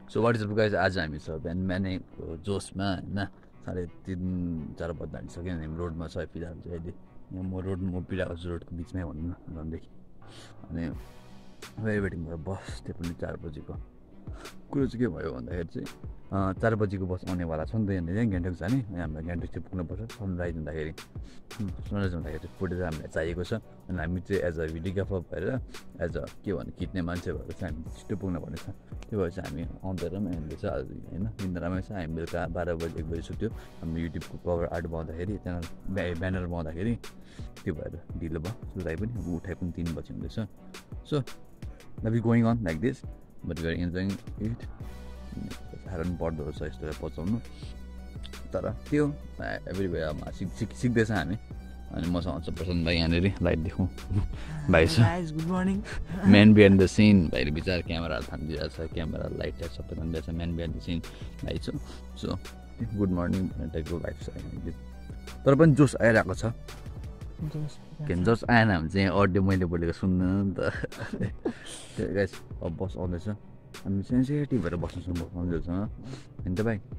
So what is up guys आज हामी छ बिहानै जोसमा होइन 3:30-4 बज्दा हालिसक्यो हामी रोडमा छ फिलहाल चाहिँ अहिले यहाँ म पिडाको रोडको बिचमै भनौँ न झन्डै अनि वेरी वेटिङ भएर बस त्यो पनि 4 बजीको कुरो चाहिँ के भयो भन्दाखेरि चाहिँ 4 बजीको बस आउनेवाला छ नि त यहाँनिर गान्तोक जाने हामीलाई गान्तोक चाहिँ पुग्नुपर्छ सनराइज हुँदाखेरि फुटेज हामीलाई चाहिएको छ अनि हामी चाहिँ एज अ भिडियोग्राफर भएर एज अ के भन्नु खिच्ने मान्छे भएर चाहिँ हामी छिटो पुग्नुपर्ने छ त्यो भएर चाहिँ हामी आउँदैनौँ हामीले चाहिँ आज होइन निन्द्रामै छ हामी बेलुका 12 बजी 1 बजी सुत्यो हामी युट्युबको कभर आर्ट बनाउँदाखेरि त्यहाँ ब्यानर बनाउँदाखेरि त्यो भएर ढिलो भयो सुताइ पनि उठाइ पनि 3 बजी हुँदैछ so now we going on like this but we are enjoying it साह्रो पनि पर्दो रहेछ यस्तोलाई पचाउनु तर त्यो एभ्रिवेयरमा सिक्दैछ हामी अनि मसँग छ प्रशान्त भाइ यहाँनिर लाइट देखाउँ भाइ छ good morning man behind the scene भाइले बिचार क्यामेराहरू थामिदिरहेको छ क्यामेरा लाइटहरू सबै थामिदिएको छ म्यान बिहाइन्ड द सिन भाइ छ सो गुड मर्निङ टाइपको भाइ छ तर पनि जोस आइरहेको छ जोस आएन भने चाहिँ अडियो मैले बोलेको सुन्दैन नि त त्यो गाइस अब बस आउँदैछ हामी सेन्सिटिभ भएर बस्नु सक्छौँ हजुरसँग होइन त भाइ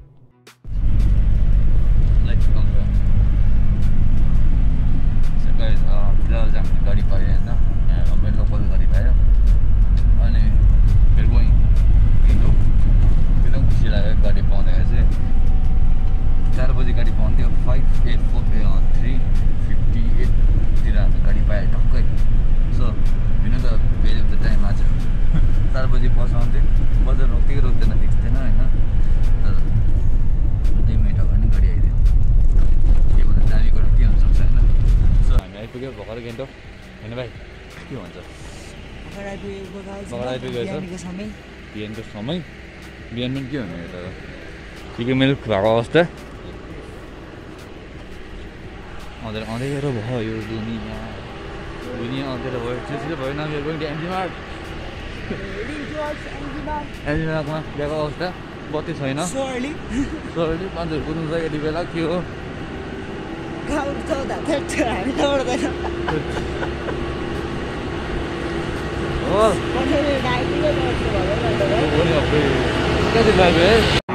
फिलहाल चाहिँ हामीले गाडी पायो होइन यहाँ रमाइलो लोकल गाडी पायो अनि एकदम खुसी लाग्यो गाडी पाउँदाखेरि चाहिँ 4 बजी गाडी पाउँथ्यो 3:58तिर हाम्रो गाडी पायो टक्कै so the value of the time आज 4 बजी बस आउँथ्यो बजार रोक्दैन फिक्स थिएन होइन तर 2 मिनट अगाडि गाडी आइदियो के भन्दा दामी कुरा के हुनसक्छ होइन सो हामी आइपुग्यो भर्खर गान्तोक होइन भाइ के भन्छ बिहानको समय बिहान पनि के हुने तर ठिकै मेरो भएको अवस्था आउँदै गएर भयो यो दुनियाँ आउँदै भयो छिटो भयो न मेरो पनि एमजी मार्कमा गएको अवस्था बत्ती छैन सरली मान्छेहरू कुद्नु चाहिँ यति बेला के हो कति लाग्यो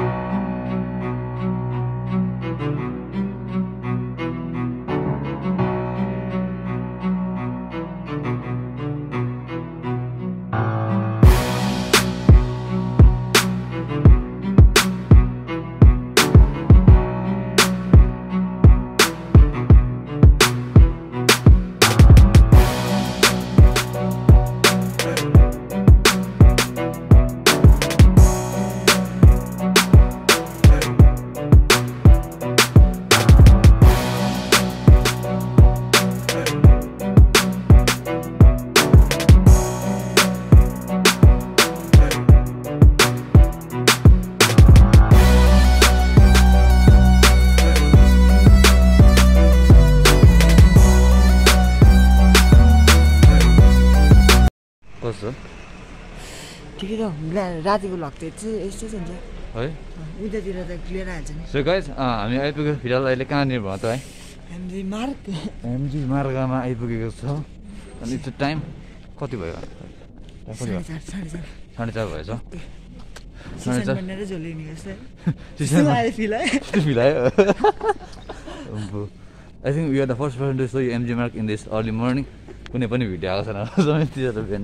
ठिकै छ रातिको भ्लग चाहिँ यस्तो हुन्छ है उतातिर त क्लियर आइहाल्छ नि सो गाइस हामी आइपुग्यो फिलहाल अहिले कहाँनिर भयो त है एमजी मार्गमा आइपुगेको छ अनि त्यो टाइम कति भयो 4:30 भएछ I think we are the first person to show you MG Marg in this early morning कुनै पनि भिडियो आएको छैन बिहान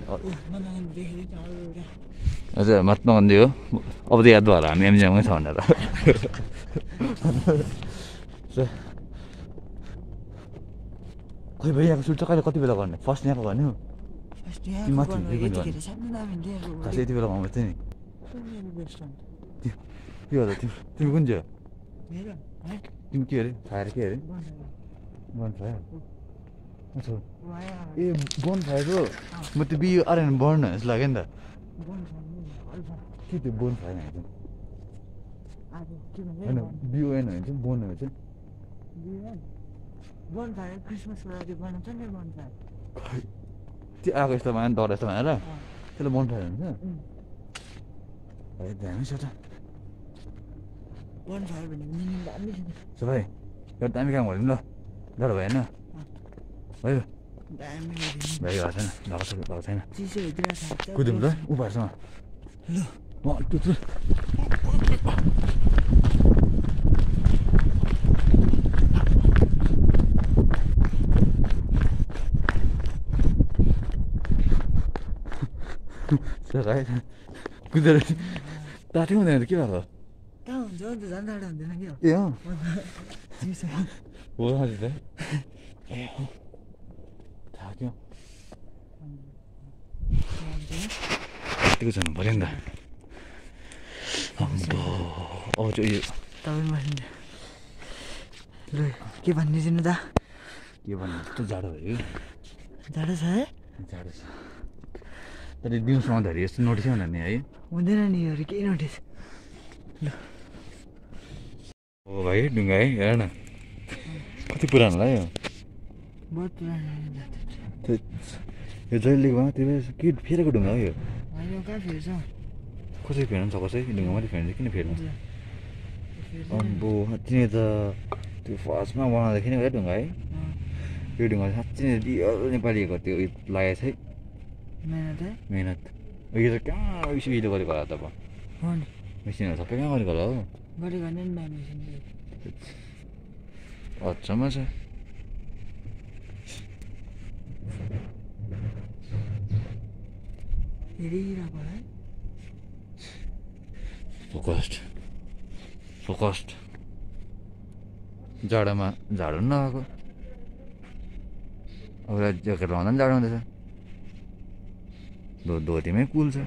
हजुर महात्मा गान्धी हो अब त याद भएर हामी एमजिएममै छ भनेर खोइ भाइ यहाँको सुट चाहिँ कहिले कति बेला गर्ने फर्स्ट यहाँको गर्ने हो खास यति बेला आउँछ नि के होला तिमी कुन चाहिँ तिमी के अरे फायर के अरे बन फायर ए बन फायरको म त्यो बियो अरे बढ्नु जस्तो लाग्यो नि त के त्यो बोन फायर होइन बिओएन होइन चाहिँ बोन हो चाहिँ त्यो आएको यस्तो भएन डर यस्तो भनेर त्यसलाई बोन फायर हुन्छ दामी छ त भाइ एउटा दामी काम गरिदिउँ ल डर भएन भयो भाइ भएको छैन कुद्यौँ ल ऊ भएसँग ल 1 2 3 सर आइ कुदेर तातै हुँदैन के भएको कहाँ हुन्छ अन्त झन् टाढा हुँदैन क्या ए हो चिसो हो हजुर त ए हो थाक्यो यतिको जानु पऱ्यो नि त अम्बो अब चाहिँ यो तपाईँ बस्नु ल के भनिदिनु त के भन्नु यस्तो जाडो भयो जाडो छ है जाडो छ तर दिउँसो आउँदाखेरि यस्तो नोटिस हुँदैन नि है हुँदैन नि यो केही नोटिस ल हो भाइ ढुङ्गा है हेर न कति पुरानो होला यो बहुत पुरानो यो जहिले लिएको त्यो के फेरेको ढुङ्गा हो यो होइन कहाँ फेर्छ कसरी फेर्नु पनि सकोस् है ढुङ्गा मात्रै फेर्नु किन फेर्नु अम्बो तिनी त त्यो फर्स्टमा बनाउँदाखेरि नि है ढुङ्गा है यो ढुङ्गा साँच्चै नै रियल नेपालीको त्यो लागेको छ है मेहनत है मेहनत यो त कहाँ उहिले गरेको होला त अब हो नि मेसिनहरू सबै कहाँ गरेको होला हो गरेको नि भाइ मेसिन अचम्म छ हेरिरहेको है फोकस्ड जाडोमा झाडो पनि नआएको अब ज्याकेट लाउँदा पनि जाडो हुँदैछ धोतीमै कुल छ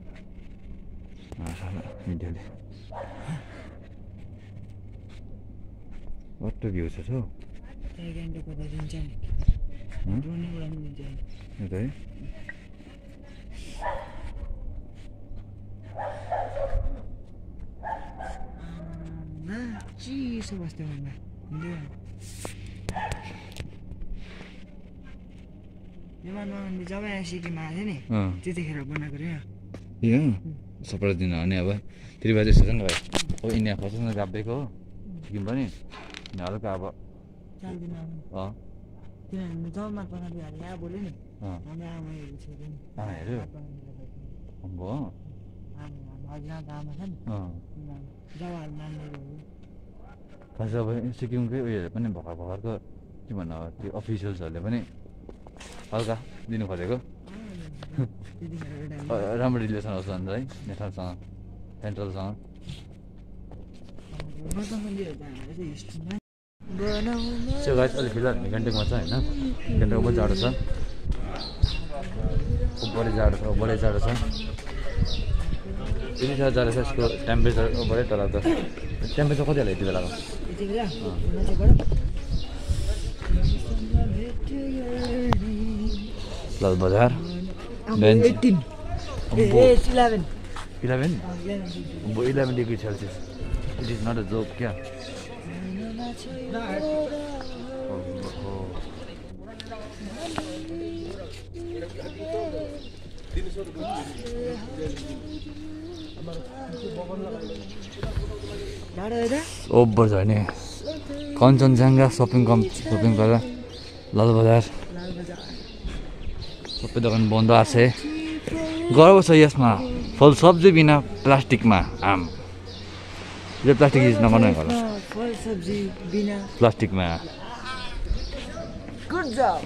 मिडियाले कस्तो भ्यू छ हौ गान्तोकको त दिन्छ नि ड्रोनै उडाउनु दिन्छ नि यो त है चिसो बस्थ्यो भन्दा हुँदैन नेपालमा जब यहाँ सिक्किममा आएको थियो नि त्यतिखेर बनाएको रे यो सपोर्ट दिन भने अब त्यति बेला यस्तो छ नि भाइ अब इन्डिया फर्स्टमा गाभेको हो सिक्किम पनि हल्का अब चाल्दिन किनभने जब मात्र यहाँ बोल्यो नि हाम्रो आमाहरू छोड्यो नि आमा हेऱ्यो अम्बो हजुरआमा आमा छ नि जवाहर नानीहरू खास अब सिक्किमकै उयोहरू पनि भर्खरको के भन्नु अब त्यो अफिसियल्सहरूले पनि हल्का दिनु खोजेको राम्रो रिलेसन होस् अन्त है नेसनलसँग सेन्ट्रलसँग त्यो गाइस अहिले फिलहाल हामी गान्तोकमा छ होइन गान्तोकमा पनि जाडो छ बढी जाडो छ यति साह्रो जाडो छ यसको टेम्परेचर बढी तर त टेम्परेचर कति होला यति बेलाको Lal Bazaar 11 degree Celsius it is not a joke क्या ओभर छ नि कञ्चनजङ्घा सपिङ गरेर लाल बजार सबै दोकान बन्द आछे गर्व छ यसमा फल सब्जी बिना प्लास्टिकमा आम यो प्लास्टिक युज नगर्नु होला फल सब्जी बिना प्लास्टिकमा गुड जब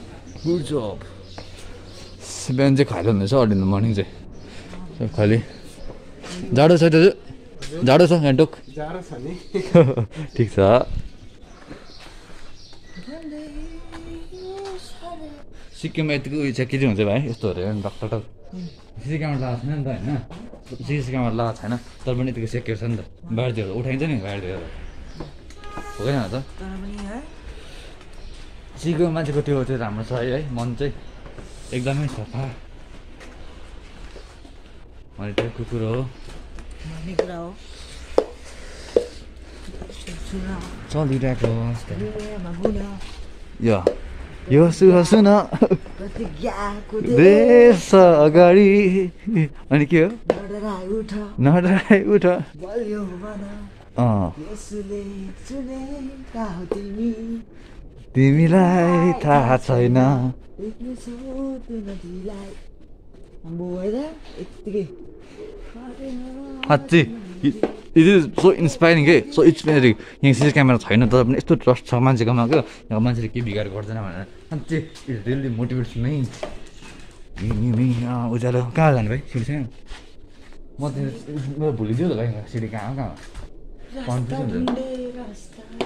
बिहान चाहिँ खाइलो हुँदैछ अर्ली मर्निङ चाहिँ खालि जाडो छ दाजु जाडो छ गान्तोक जाडो छ नि ठिक छ सिक्किममा यतिको उयो चाहिँ के चाहिँ हुन्छ भाइ यस्तोहरू हेर्नु डक्टर सिसी क्यामेरा लगाएको छैन नि त होइन सिसी क्यामेरा लगाएको छैन तर पनि यतिको सेक्योर छ नि त बाहिरतिर उठाइन्छ नि बाहिरतिर हो कि त सिक्किमको मान्छेको त्यो चाहिँ राम्रो छ है मन चाहिँ एकदमै सफा अनि त्यो कुकुर हो चलिरहेको यो सुन देश अगाडि अनि के हो नडराई उठ तिमीलाई थाहा छैन साँच्ची इट इज सो इन्सपायरिङ के सो इन्सपायरिङ यहाँ सिसी क्यामेरा छैन तर पनि यस्तो ट्रस्ट छ मान्छेकोमा क्या यहाँ मान्छेले केही बिगार गर्दैन भनेर साँच्ची इट रियली मोटिभेट्स मी उज्यालो कहाँ जाने भाइ सिडी छैन म भुलिदियो त भाइ सिडी कहाँ कन्फ्युजन हुन्छ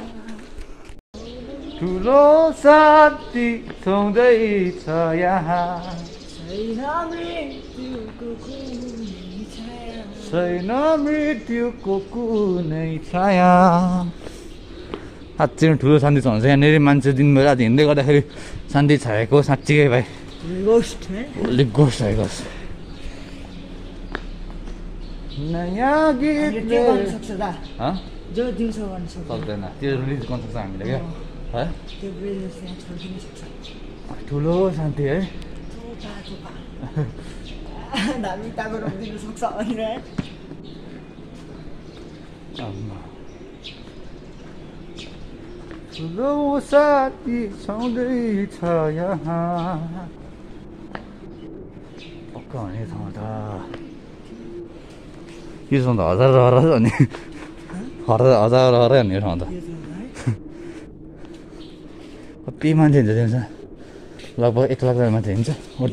ठुलो साथी छँदैछ यहाँ छैन मृत्युको कुनै छाया साँच्चै ठुलो शान्ति छ भन्छ यहाँनिर मान्छे दिनभरि राति हिँड्दै गर्दाखेरि शान्ति छाएको साँच्चीकै भाइ गोस्ट आएको नयाँ गीतले सक्दैन त्यो रिलिज गर्न सक्छ हामीले क्या है ठुलो शान्ति है ठुलो साथी छँदैछ यहाँ पक्का हुने ठाउँ त के छ त हजार भने हजार हुने ठाउँ त कति मान्छे हिँड्छ त्यहाँ लगभग 1 लाख मान्छे हिँड्छ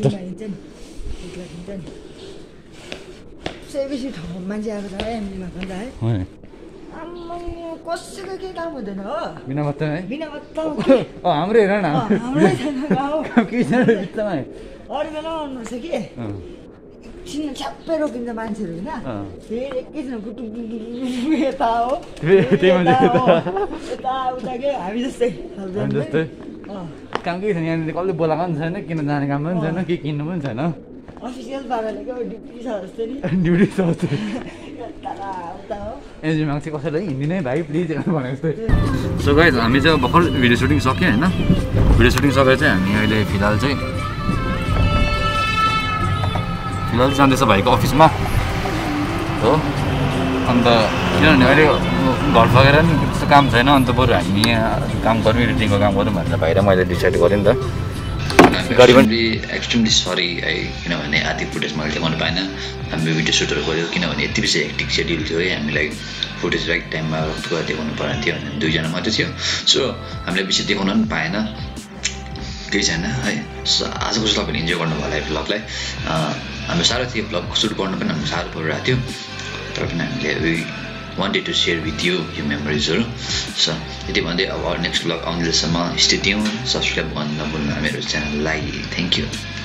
बेसी ठाउँ मान्छे आएको छ है हामीमा पनि है कसैको केही काम हुँदैन हो बिना बत्ता है बिना बत्ता हाम्रो हेर न अरू बेला आउनुपर्छ कि एकछिन छ्याप्पै रोकिन्छ मान्छेहरू होइन फेरि एकैछिन गुटुक यता हो यता उता के हामी जस्तै काम केही छैन यहाँनिर कसले बोलाएको पनि छैन किन जाने काम पनि छैन केही किन्नु पनि छैन अफिसियल पाराले क्या ड्युटी छ जस्तै नि ड्युटी छ जस्तै एनजिओमा चाहिँ कसैलाई हिँड्दिनै भाइ प्लिज भनेको जस्तै सो गाइज हामी चाहिँ भर्खर भिडियो सुटिङ सक्यो होइन भिडियो सुटिङ सकेर चाहिँ हामी अहिले फिलहाल जाँदैछ भाइको अफिसमा हो अन्त किनभने अहिले घर फर्केर नि त्यस्तो काम छैन अन्त बरु हामी यहाँ काम गरौँ एडिटिङको काम गरौँ भनेर भाइ र मैले डिसाइड गरेँ नि त एक्सट्रिमली सरी है किनभने आधी फुटेज मैले देखाउनु पाएन हामी भिडियो सुटहरू गऱ्यो किनभने यति बेसी हेक्टिक सेड्युल थियो है हामीलाई फुटेज राइट टाइममा गएर देखाउनु पर्ने थियो भने 2 जना मात्रै थियो सो हामीले बेसी देखाउन पनि पाएन केही छैन है सो आजको चाहिँ तपाईँले इन्जोय गर्नु होला भ्लगलाई हाम्रो साह्रो थियो भ्लग सुट गर्नु पनि हाम्रो साह्रो परिरहेको थियो तर पनि हामीले wanted to share with you your memories. So, यति भन्दै अब नेक्स्ट भ्लग आउनेसम्म स्टे ट्युन सब्सक्राइब गर्न नभुल्नु मेरो च्यानललाई थ्याङ्क यू